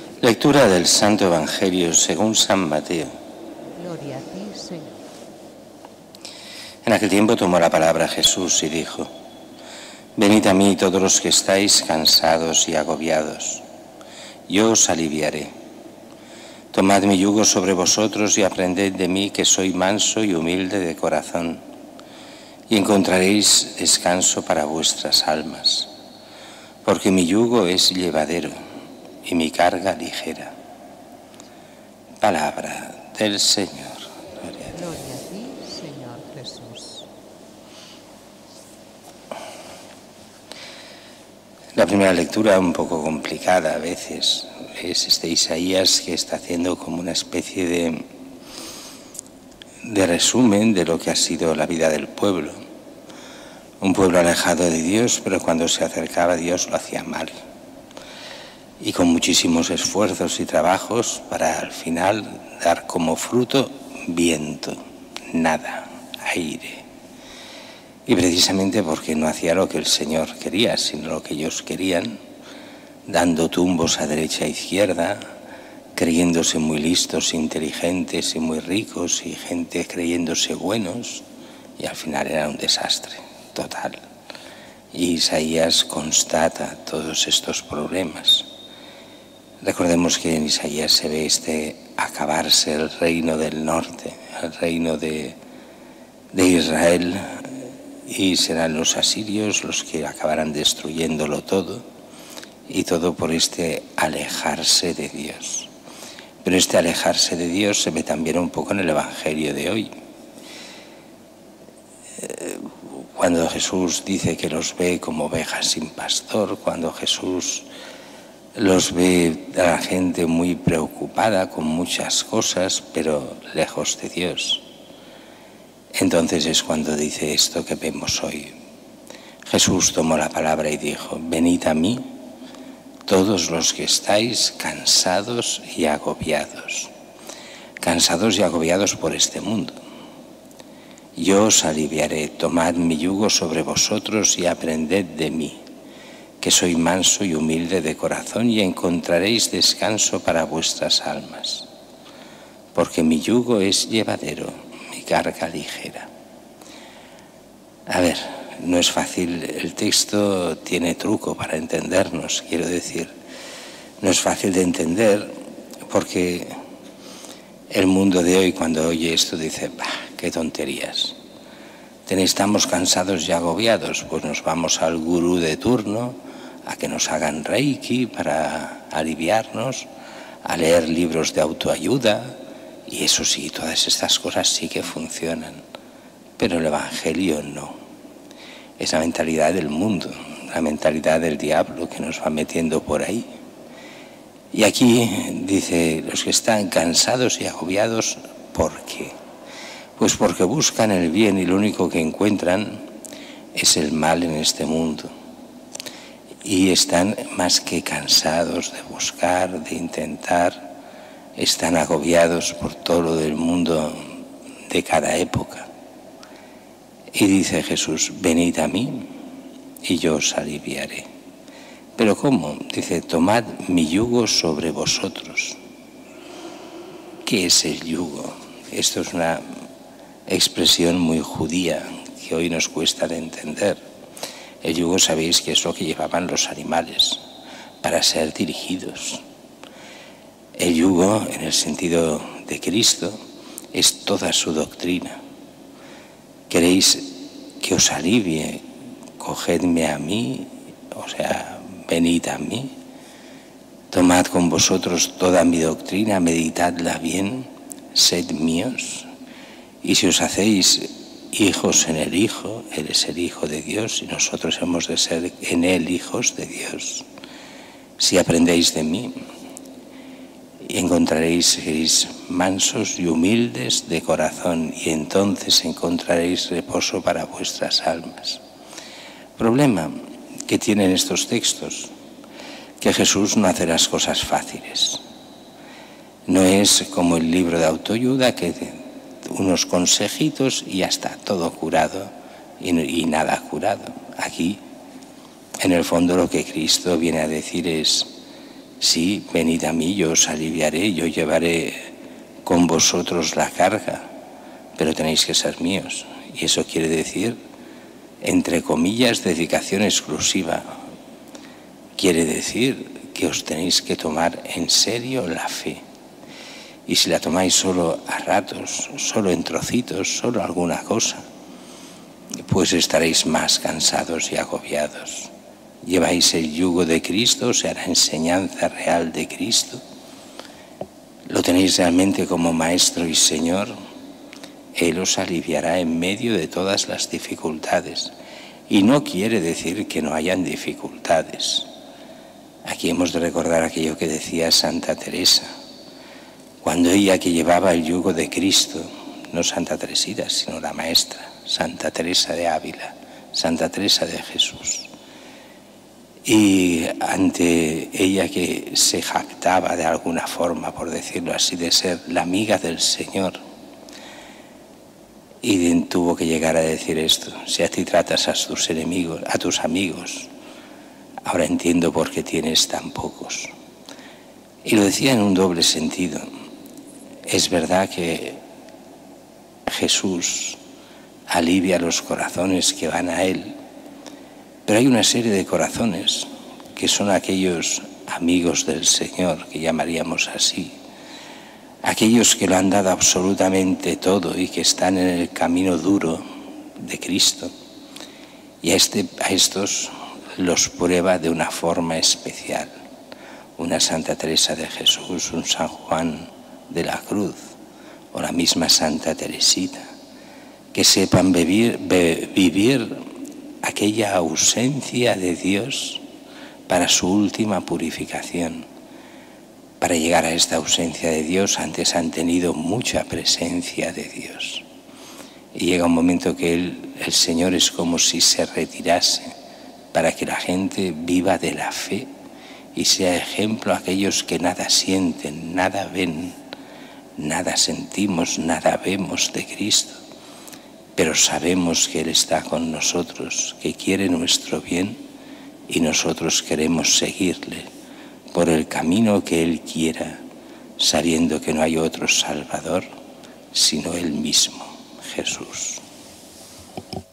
Lectura del Santo Evangelio según San Mateo. Gloria a ti, Señor. En aquel tiempo tomó la palabra Jesús y dijo: Venid a mí todos los que estáis cansados y agobiados, yo os aliviaré. Tomad mi yugo sobre vosotros y aprended de mí, que soy manso y humilde de corazón, y encontraréis descanso para vuestras almas, porque mi yugo es llevadero y mi carga ligera. Palabra del Señor. Gloria a ti, Señor Jesús. La primera lectura, un poco complicada a veces, es este Isaías que está haciendo como una especie de resumen de lo que ha sido la vida del pueblo. Un pueblo alejado de Dios, pero cuando se acercaba a Dios lo hacía mal. Y con muchísimos esfuerzos y trabajos para al final dar como fruto viento, nada, aire. Y precisamente porque no hacía lo que el Señor quería, sino lo que ellos querían, dando tumbos a derecha e izquierda, creyéndose muy listos, inteligentes y muy ricos, y gente creyéndose buenos, y al final era un desastre total. Y Isaías constata todos estos problemas. Recordemos que en Isaías se ve acabarse el reino del norte, el reino de Israel, y serán los asirios los que acabarán destruyéndolo todo, y todo por alejarse de Dios. Pero alejarse de Dios se ve también un poco en el Evangelio de hoy. Cuando Jesús dice que los ve como ovejas sin pastor, cuando Jesús los ve a la gente muy preocupada con muchas cosas, pero lejos de Dios. Entonces es cuando dice esto que vemos hoy. Jesús tomó la palabra y dijo: venid a mí todos los que estáis cansados y agobiados por este mundo. Yo os aliviaré, tomad mi yugo sobre vosotros y aprended de mí, que soy manso y humilde de corazón, y encontraréis descanso para vuestras almas, porque mi yugo es llevadero, mi carga ligera. A ver, no es fácil, el texto tiene truco para entendernos, quiero decir, no es fácil de entender, porque el mundo de hoy, cuando oye esto, dice: bah, qué tonterías. Estamos cansados y agobiados, pues nos vamos al gurú de turno a que nos hagan reiki para aliviarnos, a leer libros de autoayuda, y eso sí, todas estas cosas sí que funcionan, pero el Evangelio no. Es la mentalidad del mundo, la mentalidad del diablo que nos va metiendo por ahí. Y aquí dice: los que están cansados y agobiados, ¿por qué? Pues porque buscan el bien y lo único que encuentran es el mal en este mundo. Y están más que cansados de buscar, de intentar, están agobiados por todo lo del mundo de cada época. Y dice Jesús: venid a mí y yo os aliviaré. ¿Pero cómo? Dice: tomad mi yugo sobre vosotros. ¿Qué es el yugo? Esto es una expresión muy judía que hoy nos cuesta de entender. El yugo, sabéis que es lo que llevaban los animales para ser dirigidos. El yugo, en el sentido de Cristo, es toda su doctrina. ¿Queréis que os alivie? Cogedme a mí, o sea, venid a mí. Tomad con vosotros toda mi doctrina, meditadla bien, sed míos. Y si os hacéis hijos en el Hijo, Él es el Hijo de Dios y nosotros hemos de ser en Él hijos de Dios. Si aprendéis de mí, seréis mansos y humildes de corazón, y entonces encontraréis reposo para vuestras almas. Problema que tienen estos textos, que Jesús no hace las cosas fáciles. No es como el libro de autoayuda, que unos consejitos y ya está, todo curado y nada curado. Aquí, en el fondo, lo que Cristo viene a decir es: Sí, venid a mí, yo os aliviaré, yo llevaré con vosotros la carga, pero tenéis que ser míos. Y eso quiere decir, entre comillas, dedicación exclusiva. Quiere decir que os tenéis que tomar en serio la fe. Y si la tomáis solo a ratos, solo en trocitos, solo alguna cosa, pues estaréis más cansados y agobiados. Lleváis el yugo de Cristo, o sea, la enseñanza real de Cristo. Lo tenéis realmente como Maestro y Señor. Él os aliviará en medio de todas las dificultades. Y no quiere decir que no hayan dificultades. Aquí hemos de recordar aquello que decía Santa Teresa. Cuando ella, que llevaba el yugo de Cristo, no Santa Teresita, sino la maestra, Santa Teresa de Ávila, Santa Teresa de Jesús. Y ante ella, que se jactaba de alguna forma, por decirlo así, de ser la amiga del Señor, y tuvo que llegar a decir esto: si a ti tratas a tus enemigos, a tus amigos, ahora entiendo por qué tienes tan pocos. Y lo decía en un doble sentido. Es verdad que Jesús alivia los corazones que van a Él, pero hay una serie de corazones que son aquellos amigos del Señor, que llamaríamos así, aquellos que lo han dado absolutamente todo y que están en el camino duro de Cristo, y a estos los prueba de una forma especial. Una Santa Teresa de Jesús, un San Juan de la Cruz, o la misma Santa Teresita, que sepan vivir aquella ausencia de Dios para su última purificación. Para llegar a esta ausencia de Dios, antes han tenido mucha presencia de Dios. Y llega un momento que el Señor es como si se retirase para que la gente viva de la fe y sea ejemplo a aquellos que nada sienten, nada ven, nada sentimos, nada vemos de Cristo, pero sabemos que Él está con nosotros, que quiere nuestro bien, y nosotros queremos seguirle por el camino que Él quiera, sabiendo que no hay otro Salvador sino Él mismo, Jesús.